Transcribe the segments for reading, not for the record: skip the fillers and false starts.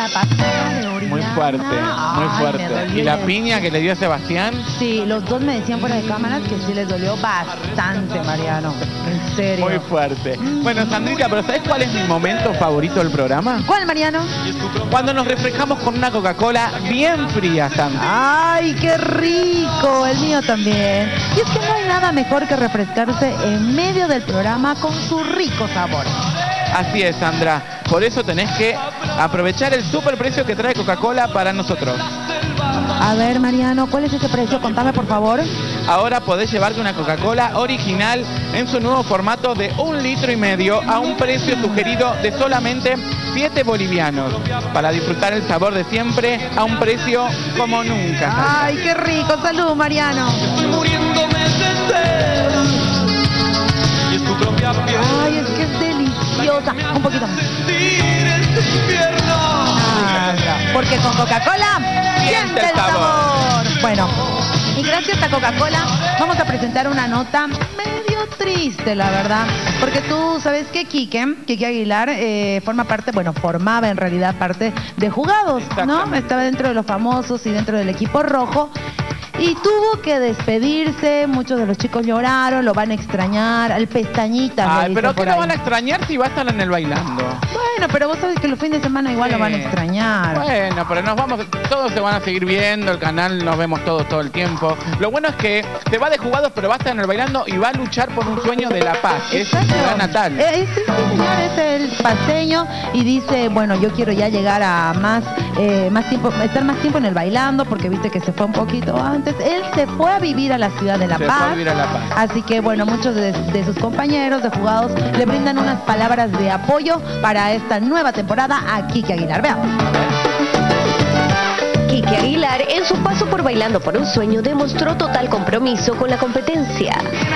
la pasada de Oriana. Muy fuerte, muy fuerte. ¿Y la piña que le dio a Sebastián? Sí, los dos me decían fuera de cámaras que sí les dolió bastante, Mariano. En serio. Muy fuerte. Bueno, Sandrita, pero ¿sabes cuál es mi momento favorito del programa? ¿Cuál, Mariano? Cuando nos refrescamos con una Coca-Cola bien fría, Sandra. ¡Ay, qué rico! El mío también. Y es que no hay nada mejor que refrescarse en medio del programa con su rico sabor. Así es, Sandra. Por eso tenés que aprovechar el super precio que trae Coca-Cola para nosotros. A ver, Mariano, ¿cuál es ese precio? Contame, por favor. Ahora podés llevarte una Coca-Cola original en su nuevo formato de 1,5 litros a un precio sugerido de solamente 7 bolivianos. Para disfrutar el sabor de siempre a un precio como nunca. Sandra. ¡Ay, qué rico! ¡Salud, Mariano! Estoy muriéndome de sed. Y es tu propia piel. ¡Ay, es que es deliciosa! Un poquito más. Sentir este infierno. Porque con Coca-Cola siente el sabor. Bueno, y gracias a Coca-Cola vamos a presentar una nota medio triste, la verdad. Porque tú sabes que Quique Aguilar forma parte, bueno, formaba en realidad parte de Jugados, ¿no? Estaba dentro de los famosos y dentro del equipo rojo. Y tuvo que despedirse, muchos de los chicos lloraron, lo van a extrañar, al Pestañitas. Ay, pero ¿qué lo van a extrañar si va a estar en el bailando? Bueno, pero vos sabés que los fines de semana igual lo van a extrañar. Bueno, pero nos vamos, todos se van a seguir viendo, el canal nos vemos todos todo el tiempo. Lo bueno es que se va de Jugados, pero va a estar en el bailando y va a luchar por un sueño de la paz, que es su ciudad natal. Sí, señor, es el paseño y dice, bueno, yo quiero ya llegar a más tiempo, estar más tiempo en el bailando, porque viste que se fue un poquito antes. Él se fue a vivir a la ciudad de La Paz. Se fue a vivir a La Paz. Así que, bueno, muchos de sus compañeros de Jugados le brindan unas palabras de apoyo para esta nueva temporada a Quique Aguilar. Veamos. Quique Aguilar, en su paso por Bailando por un Sueño, demostró total compromiso con la competencia.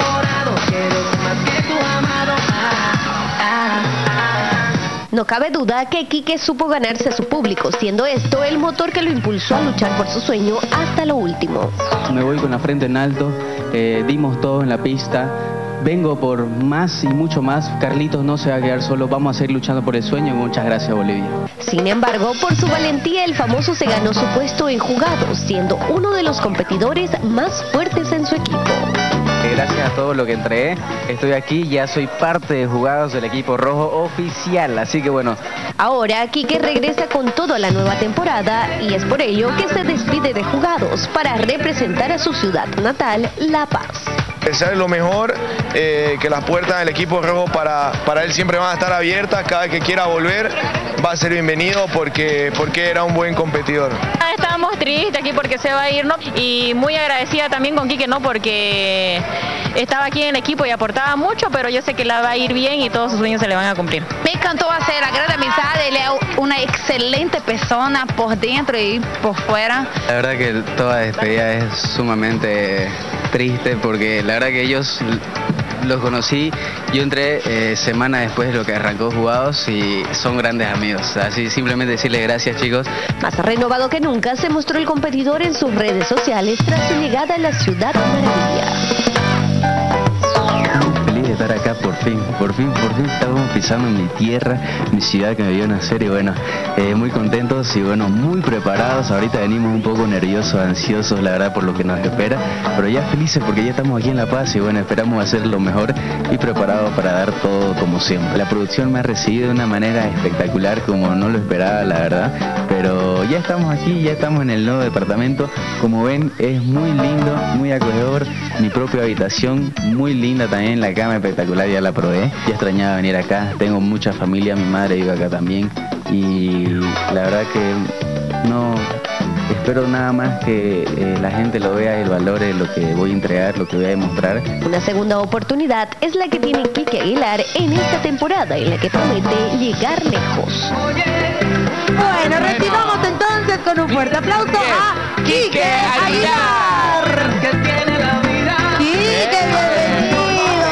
No cabe duda que Quique supo ganarse a su público, siendo esto el motor que lo impulsó a luchar por su sueño hasta lo último. Me voy con la frente en alto, dimos todo en la pista, vengo por más y mucho más. Carlitos no se va a quedar solo, vamos a seguir luchando por el sueño. Muchas gracias, Bolivia. Sin embargo, por su valentía, el famoso se ganó su puesto en Jugados, siendo uno de los competidores más fuertes en su equipo. Gracias a todo lo que entregué, estoy aquí, ya soy parte de Jugados del equipo rojo oficial, así que bueno. Ahora, Quique regresa con todo a la nueva temporada y es por ello que se despide de Jugados para representar a su ciudad natal, La Paz. Desearle lo mejor, que las puertas del equipo rojo para él siempre van a estar abiertas. Cada vez que quiera volver va a ser bienvenido porque era un buen competidor. Estábamos tristes aquí porque se va a ir, ¿no? Y muy agradecida también con Quique, ¿no? Porque estaba aquí en el equipo y aportaba mucho, pero yo sé que la va a ir bien y todos sus sueños se le van a cumplir. Me encantó hacer a gran amistad, él es una excelente persona por dentro y por fuera. La verdad que toda despedida es sumamente triste porque la verdad que ellos los conocí, yo entré semana después de lo que arrancó Jugados y son grandes amigos, así simplemente decirles gracias, chicos. Más renovado que nunca se mostró el competidor en sus redes sociales tras su llegada a la Ciudad Maravilla. Feliz de estar acá por fin estamos pisando mi tierra, mi ciudad que me vio nacer y bueno, muy contentos y bueno, muy preparados. Ahorita venimos un poco nerviosos, ansiosos la verdad por lo que nos espera, pero ya felices porque ya estamos aquí en La Paz y bueno, esperamos hacer lo mejor y preparados para dar todo como siempre. La producción me ha recibido de una manera espectacular como no lo esperaba la verdad, pero ya estamos aquí, ya estamos en el nuevo departamento, como ven es muy lindo, muy acogedor, mi propia habitación, muy linda también, la cama espectacular, ya la probé, ya extrañaba venir acá, tengo mucha familia, mi madre vive acá también y la verdad que no espero nada más que la gente lo vea y valore lo que voy a entregar, lo que voy a demostrar. Una segunda oportunidad es la que tiene Quique Aguilar en esta temporada en la que promete llegar lejos. Bueno, recibamos entonces con un fuerte aplauso a Quique Aguilar. Que tiene la vida. Quique, bienvenido.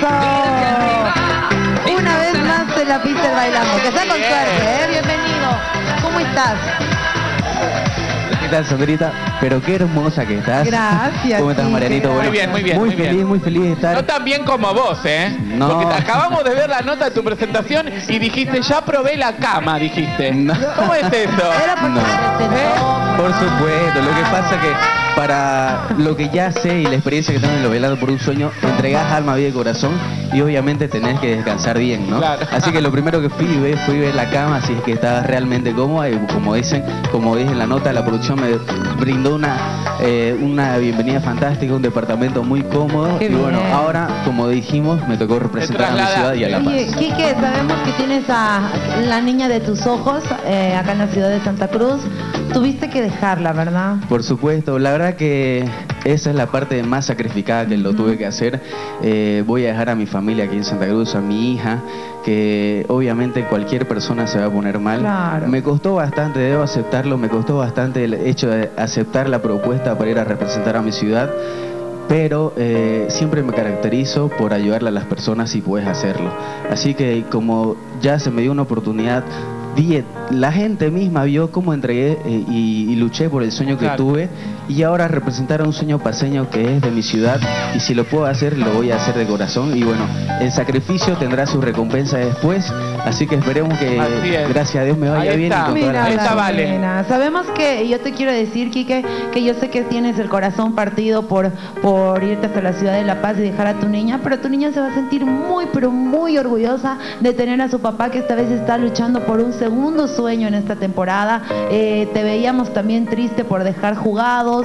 Eso. Una vez más en la pista del bailando. Que sea con suerte, ¿eh? Bienvenido. ¿Cómo estás? ¿Qué tal, Sandrita? Pero qué hermosa que estás. Gracias. ¿Cómo estás, Quique? Marianito? Bueno, Muy bien, muy bien, Muy muy bien. feliz, muy feliz de estar. No tan bien como vos, ¿eh? No. Porque acabamos de ver la nota de tu presentación y dijiste, ya probé la cama, dijiste. No. ¿Cómo es eso? Era porque No. se presentó. Por supuesto, lo que pasa es que para lo que ya sé y la experiencia que tengo en lo velado por un sueño, entregás alma, vida y corazón y obviamente tenés que descansar bien, ¿no? Claro. Así que lo primero que fui a ver la cama, si es que estabas realmente cómoda y como dije en la nota, la producción me brindó una bienvenida fantástica, un departamento muy cómodo. Qué Y bueno, bien. ahora, como dijimos, me tocó representar a mi ciudad y a La Paz. Oye, Quique, sabemos que tienes a la niña de tus ojos acá en la ciudad de Santa Cruz. Tuviste que dejarla, ¿verdad? Por supuesto, la verdad que esa es la parte más sacrificada que lo tuve que hacer. Voy a dejar a mi familia aquí en Santa Cruz, a mi hija, que obviamente cualquier persona se va a poner mal. Claro. Me costó bastante, debo aceptarlo, me costó bastante el hecho de aceptar la propuesta para ir a representar a mi ciudad. Pero siempre me caracterizo por ayudarle a las personas si puedes hacerlo. Así que como ya se me dio una oportunidad, la gente misma vio cómo entregué y luché por el sueño que Claro. tuve, y ahora representar a un sueño paceño que es de mi ciudad, y si lo puedo hacer, lo voy a hacer de corazón. Y bueno, el sacrificio tendrá su recompensa después, así que esperemos que Así es. gracias a Dios me vaya Ahí bien. está. Y con todas Mira, las Ahí está, la Vale. nena. Sabemos que, y yo te quiero decir, Quique, que yo sé que tienes el corazón partido por irte hasta la ciudad de La Paz y dejar a tu niña, pero tu niña se va a sentir muy, pero muy orgullosa de tener a su papá, que esta vez está luchando por un segundo sueño en esta temporada. Te veíamos también triste por dejar jugados.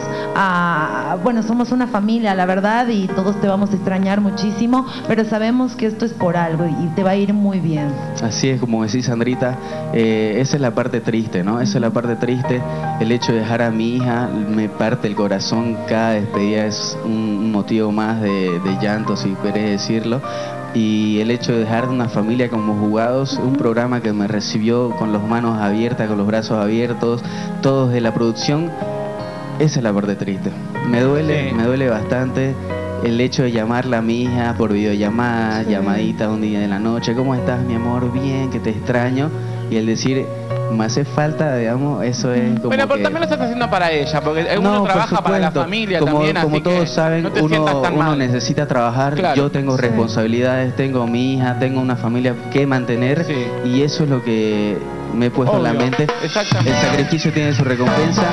Bueno, somos una familia, la verdad, y todos te vamos a extrañar muchísimo, pero sabemos que esto es por algo y te va a ir muy bien. Así es, como decís, Sandrita, esa es la parte triste, ¿no? Esa es la parte triste. El hecho de dejar a mi hija me parte el corazón. Cada despedida es un motivo más de llanto, si querés decirlo. Y el hecho de dejar una familia como Jugados, un programa que me recibió con las manos abiertas, con los brazos abiertos, todos de la producción, esa es la parte triste. Me duele bastante el hecho de llamarla a mi hija por videollamada, llamadita un día de la noche, ¿cómo estás, mi amor? Bien, que te extraño. Y el decir, me hace falta, digamos, eso es como Bueno, pero que... también lo estás haciendo para ella, porque uno No, por trabaja para la supuesto. familia como, también, como así todos que saben, no te sientas tan uno mal. necesita trabajar. Claro. Yo tengo responsabilidades, tengo mi hija, tengo una familia que mantener, Sí. y eso es lo que me he puesto en la Obvio. mente. Exactamente. El sacrificio tiene su recompensa.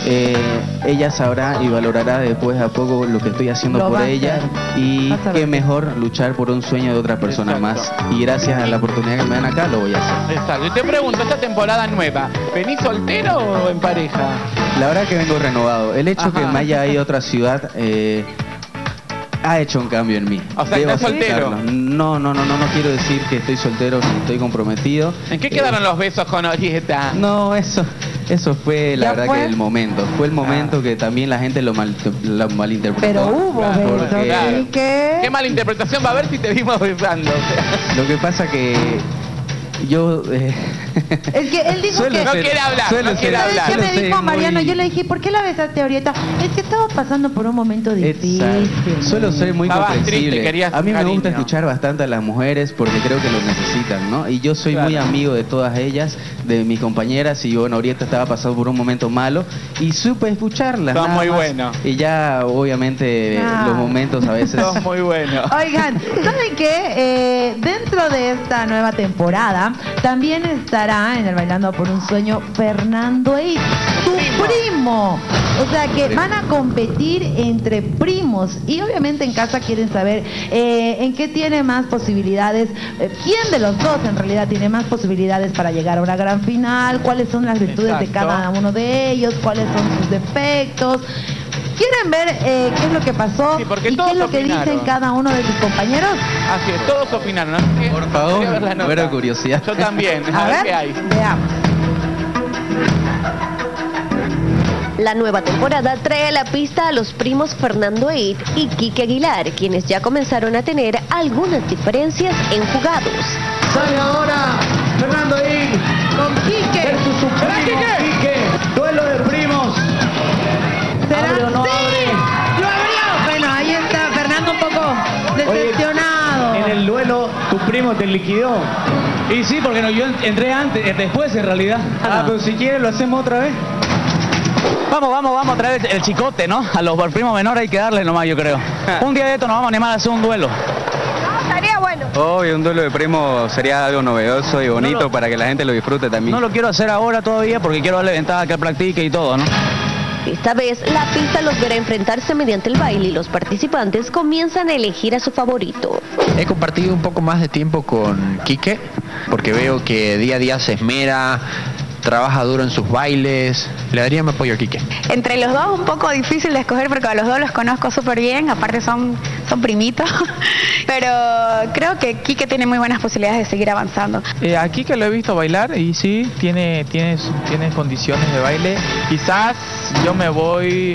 Ella sabrá y valorará después a poco lo que estoy haciendo Lo va por a ella, hacer. y Vas a qué ver. mejor luchar por un sueño de otra persona Exacto. más. Y gracias a la oportunidad que me dan acá, lo voy a hacer. Exacto. Y te pregunto, esta temporada nueva, ¿venís soltero o en pareja? La verdad que vengo renovado. El hecho Ajá. que me haya ido a otra ciudad ha hecho un cambio en mí. O sea, Debo ¿estás soltero? aceptarlo. No quiero decir que estoy soltero ni estoy comprometido. ¿En qué quedaron los besos con Orieta? No, eso fue la ¿Ya verdad fue? que el momento. Fue el momento que también la gente lo malinterpretó. Pero hubo Claro, besos, porque- claro. Quique. ¿Qué mala interpretación va a haber si te vimos besando? Lo que pasa que yo... Es que él dijo Suelo que... No ser- quiere hablar, suelo no quiere ser- ¿Sabes hablar. qué suelo me ser dijo Mariano? muy- Yo le dije, ¿por qué la besaste ahorita? Es que estaba pasando por un momento difícil. Exacto. Suelo ser muy Estabas comprensible. triste, querías A mí me cariño. gusta escuchar bastante a las mujeres porque creo que lo necesitan, ¿no? Y yo soy Claro. muy amigo de todas ellas, de mis compañeras, y bueno, ahorita estaba pasando por un momento malo y supe escucharlas. Sos nada muy más. bueno. Y ya, obviamente, Ah. los momentos a veces... Sos muy bueno. Oigan, ¿saben qué? Dentro de esta nueva temporada también estará en el Bailando por un Sueño Fernando Eid, tu primo. O sea que van a competir entre primos y obviamente en casa quieren saber en qué tiene más posibilidades, quién de los dos en realidad tiene más posibilidades para llegar a una gran final, cuáles son las virtudes de Exacto. cada uno de ellos, cuáles son sus defectos. ¿Quieren ver qué es lo que pasó Sí, porque y qué todos es lo que opinaron. dicen cada uno de sus compañeros? Así es, todos opinaron. Así que Por favor, quería ver la nota. mera curiosidad. Yo también, A ver, qué hay. veamos. La nueva temporada trae a la pista a los primos Fernando Eid y Quique Aguilar, quienes ya comenzaron a tener algunas diferencias en Jugados. Sale ahora Fernando Eid Con Quique. versus su primo Quique. Duelo de primos. ¿Será? ¿Abre o no ¡Sí! abre? ¡Lo abrió! Bueno, ahí está Fernando un poco decepcionado. En el duelo tu primo te liquidó. Y sí, porque no, yo entré antes, después en realidad. Ah, pero si quieres lo hacemos otra vez. Vamos a traer el chicote, ¿no? A los primos menores hay que darles nomás, yo creo. Un día de esto nos vamos a animar a hacer un duelo. Estaría bueno. Hoy un duelo de primos sería algo novedoso y bonito para que la gente lo disfrute también. No lo quiero hacer ahora todavía porque quiero darle ventaja a que él practique y todo, ¿no? Esta vez, la pista los verá enfrentarse mediante el baile y los participantes comienzan a elegir a su favorito. He compartido un poco más de tiempo con Quique, porque veo que día a día se esmera, trabaja duro en sus bailes. Le daría mi apoyo a Quique. Entre los dos un poco difícil de escoger porque a los dos los conozco súper bien, aparte son primitos, pero creo que Quique tiene muy buenas posibilidades de seguir avanzando. A Quique lo he visto bailar y sí, tiene condiciones de baile. Quizás yo me voy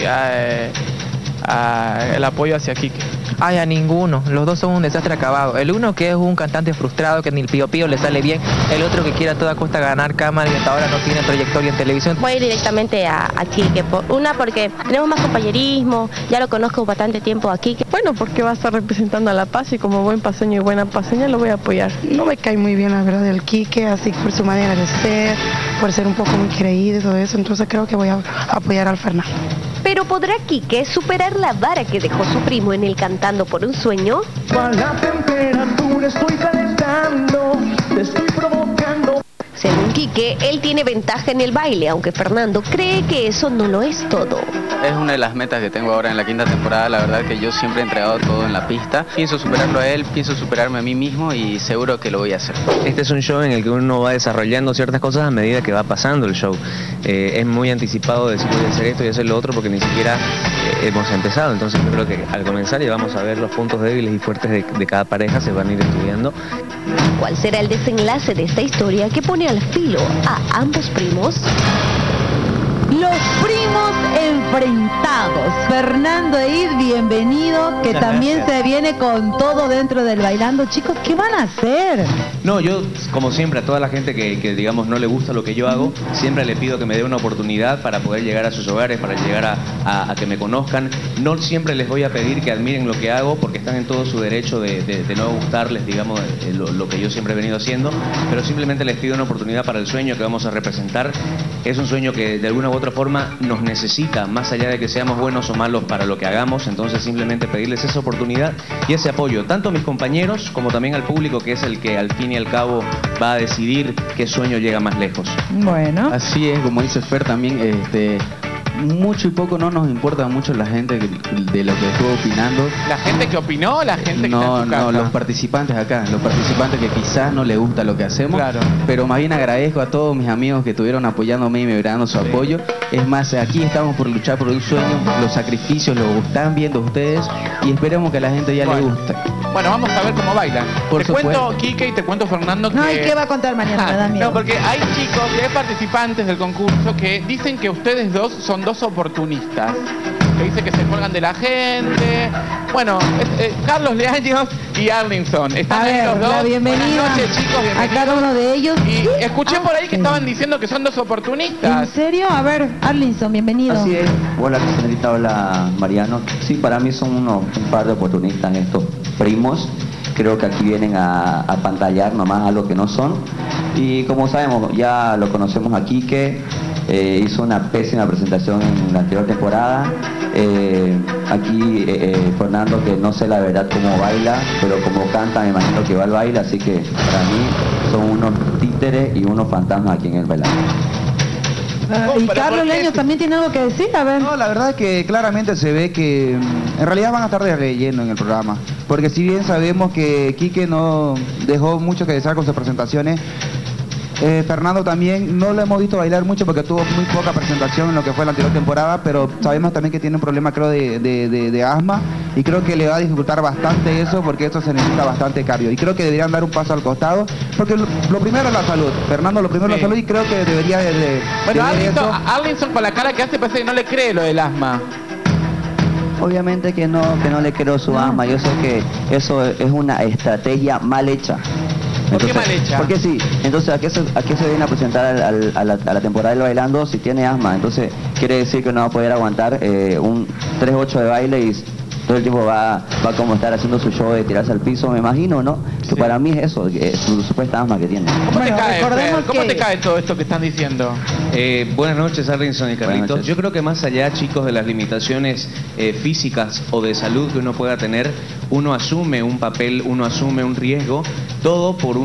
el apoyo hacia Quique. Ay, a ninguno, los dos son un desastre acabado. El uno que es un cantante frustrado que ni el Pío Pío le sale bien, el otro que quiere a toda costa ganar cámara y hasta ahora no tiene trayectoria en televisión. Voy directamente a Quique, porque tenemos más compañerismo, ya lo conozco bastante tiempo a Quique. Bueno, porque va a estar representando a La Paz y como buen paseño y buena paseña lo voy a apoyar. No me cae muy bien la verdad el Quique, así por su manera de ser, por ser un poco muy creído y todo eso, entonces creo que voy a apoyar al Fernando. ¿Pero podrá Quique superar la vara que dejó su primo en el Cantando por un Sueño? Con la temperatura estoy calentando, te estoy provocando. Según Quique, él tiene ventaja en el baile, aunque Fernando cree que eso no lo es todo. Es una de las metas que tengo ahora en la 5ª temporada. La verdad que yo siempre he entregado todo en la pista. Pienso superarlo a él, pienso superarme a mí mismo y seguro que lo voy a hacer. Este es un show en el que uno va desarrollando ciertas cosas a medida que va pasando el show. Es muy anticipado decir voy a hacer esto y hacer lo otro porque ni siquiera hemos empezado. Entonces yo creo que al comenzar ya vamos a ver los puntos débiles y fuertes de cada pareja, se van a ir estudiando. ¿Cuál será el desenlace de esta historia que pone al filo a ambos primos? Los primos enfrentados. Fernando e Id, bienvenido, que también se viene con todo dentro del Bailando. Chicos, ¿qué van a hacer? No, yo, como siempre, a toda la gente que digamos, no le gusta lo que yo hago, siempre le pido que me dé una oportunidad para poder llegar a sus hogares, para llegar a que me conozcan. No siempre les voy a pedir que admiren lo que hago, porque están en todo su derecho de no gustarles, digamos, lo que yo siempre he venido haciendo, pero simplemente les pido una oportunidad para el sueño que vamos a representar. Es un sueño que de alguna u otra forma nos necesita, más allá de que seamos buenos o malos para lo que hagamos, entonces simplemente pedirles esa oportunidad y ese apoyo, tanto a mis compañeros como también al público, que es el que al fin y al cabo va a decidir qué sueño llega más lejos. Bueno. Así es, como dice Fer también, mucho y poco no nos importa mucho la gente de lo que estuvo opinando. ¿La gente que opinó o la gente que está en su casa? No, los participantes acá, los participantes que quizás no les gusta lo que hacemos, claro. Pero más bien agradezco a todos mis amigos que estuvieron apoyándome y me brindando su apoyo. Es más, aquí estamos por luchar por un sueño, los sacrificios los están viendo ustedes y esperemos que a la gente ya le guste. Bueno, vamos a ver cómo bailan. Te cuento, Quique, y te cuento, Fernando, que... No, ¿y qué va a contar mañana? Me da miedo. No, porque hay chicos, hay participantes del concurso que dicen que ustedes dos son dos oportunistas. Que dicen que se cuelgan de la gente. Bueno, Carlos Leaños y Arlinson. Están ahí los dos. Bienvenida. Buenas noches, chicos, bienvenidos. A cada uno de ellos. Y escuché por ahí que estaban diciendo que son dos oportunistas. ¿En serio? A ver, Arlinson, bienvenido. Así es. Hola, señorita, hola, Mariano. Sí, para mí son un par de oportunistas estos primos. Creo que aquí vienen a apantallar nomás algo que no son. Y como sabemos, ya lo conocemos a Quique. Hizo una pésima presentación en la anterior temporada. Aquí Fernando, que no sé la verdad cómo baila, pero como canta me imagino que va al baile, así que para mí son unos títeres y unos fantasmas aquí en el bailando. Y Carlos Leaños también tiene algo que decir, a ver. No, la verdad es que claramente se ve que en realidad van a estar de relleno en el programa, porque si bien sabemos que Quique no dejó mucho que desear con sus presentaciones, Fernando también no lo hemos visto bailar mucho porque tuvo muy poca presentación en lo que fue la anterior temporada, pero sabemos también que tiene un problema, creo, de asma, y creo que le va a dificultar bastante eso, porque eso se necesita bastante cardio, y creo que deberían dar un paso al costado, porque lo primero es la salud. Fernando, lo primero es la salud, y creo que debería Bueno, Arlinson con la cara que hace parece que no le cree lo del asma. Obviamente que no le creo su asma. Yo sé que eso es una estrategia mal hecha. Entonces, ¿por qué mal hecha? Porque sí, entonces ¿a qué se viene a presentar a la temporada del Bailando si tiene asma? Entonces quiere decir que no va a poder aguantar un 3-8 de baile y todo el tiempo va como estar haciendo su show de tirarse al piso, me imagino, ¿no? Que para mí es eso, que su supuesta asma que tiene. ¿Cómo te cae, Fer? ¿Cómo te cae todo esto que están diciendo? Buenas noches, Arlinson y Carlitos. Yo creo que más allá, chicos, de las limitaciones físicas o de salud que uno pueda tener, uno asume un papel, uno asume un riesgo, todo por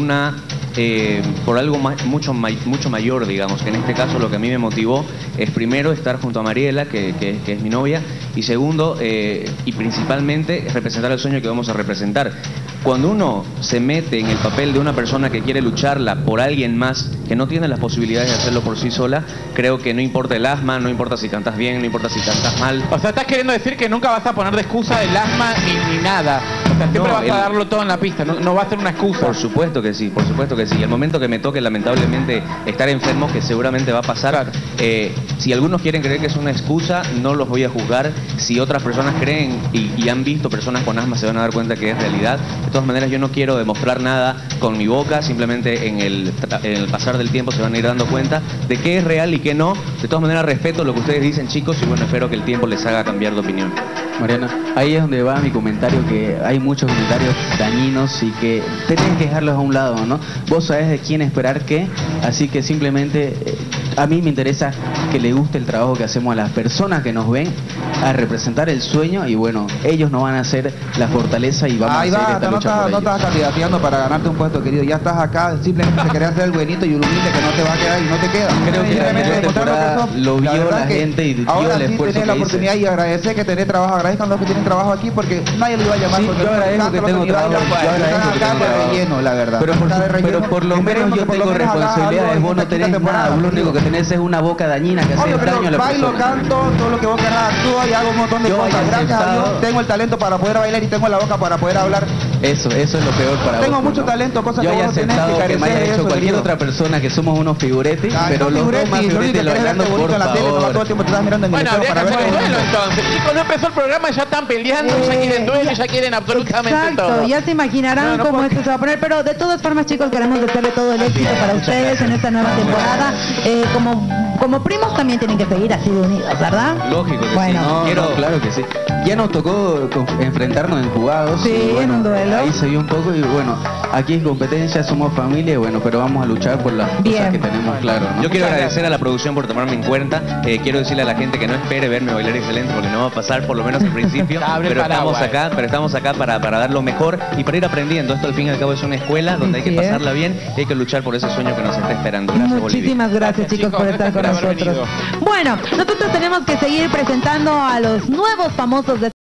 algo mucho mayor, digamos, que en este caso lo que a mí me motivó es primero estar junto a Mariela, que es mi novia, y segundo, y principalmente, representar el sueño que vamos a representar. Cuando uno se mete en el papel de una persona que quiere lucharla por alguien más, que no tiene las posibilidades de hacerlo por sí sola, creo que no importa el asma, no importa si cantas bien, no importa si cantas mal. O sea, estás queriendo decir que nunca vas a poner de excusa el asma ni nada. O sea, siempre vas a darlo todo en la pista, no va a ser una excusa. Por supuesto que sí, por supuesto que sí. Y el momento que me toque, lamentablemente, estar enfermo, que seguramente va a pasar, si algunos quieren creer que es una excusa, no los voy a juzgar. Si otras personas creen y han visto personas con asma, se van a dar cuenta que es realidad. De todas maneras, yo no quiero demostrar nada con mi boca, simplemente en el pasar del tiempo se van a ir dando cuenta de qué es real y qué no. De todas maneras, respeto lo que ustedes dicen, chicos, y bueno, espero que el tiempo les haga cambiar de opinión. Mariana, ahí es donde va mi comentario, que hay muchos comentarios dañinos y que tenés que dejarlos a un lado, ¿no? Vos sabés de quién esperar qué, así que simplemente a mí me interesa que le guste el trabajo que hacemos a las personas que nos ven, a representar el sueño, y bueno, ellos nos van a hacer la fortaleza y vamos a hacer esta lucha por ellos. No estás candidateando para ganarte un puesto, querido, ya estás acá, simplemente te querés hacer el buenito y el humilde que no te va a quedar y no te queda. Creo que la anterior temporada lo vio la gente y dio ahora el sí esfuerzo tenés la oportunidad y agradecer que tenés trabajo, agradezcan los que tienen trabajo aquí porque nadie lo iba a llamar. Sí, yo agradezco que tengo trabajo, yo agradezco que tengo trabajo. Relleno, la verdad. Pero por lo menos yo tengo responsabilidades, vos no tenés nada, vos lo único que tenés es una boca dañina que hace daño a la persona. Bailo, canto, todo lo que vos querrás, actúo y hago un montón de cosas. Gracias a Dios tengo el talento para poder bailar y tengo la boca para poder hablar. Eso es lo peor para vos. Tengo mucho talento, cosas yo que haya vos tenés aceptado que me haya hecho cualquier otra persona, que somos unos figuretes, pero los dos más figuretes logrando, por favor. Todo el tiempo te estás mirando en el espejo para ver duelo, entonces. Chicos, no empezó el programa y ya están peleando, ya quieren duelo, ya quieren absolutamente todo. Exacto, ya se imaginarán cómo esto se va a poner, pero de todas formas, chicos, queremos desearle todo el éxito para ustedes en esta nueva temporada. Como primos también tienen que seguir así de unidos, ¿verdad? Lógico que bueno. sí. No, claro que sí. Ya nos tocó enfrentarnos en jugados. Sí, bueno, en un duelo. Ahí se vio un poco y bueno, aquí es competencia, somos familia y bueno, pero vamos a luchar por las cosas que tenemos claro, ¿no? Yo quiero agradecer a la producción por tomarme en cuenta. Quiero decirle a la gente que no espere verme bailar excelente porque no va a pasar, por lo menos al principio. pero estamos acá para dar lo mejor y para ir aprendiendo. Esto al fin y al cabo es una escuela donde hay que pasarla bien y hay que luchar por ese sueño que nos está esperando. Gracias, muchísimas gracias, chicos, por estar con nosotros. Bueno, nosotros tenemos que seguir presentando a los nuevos famosos de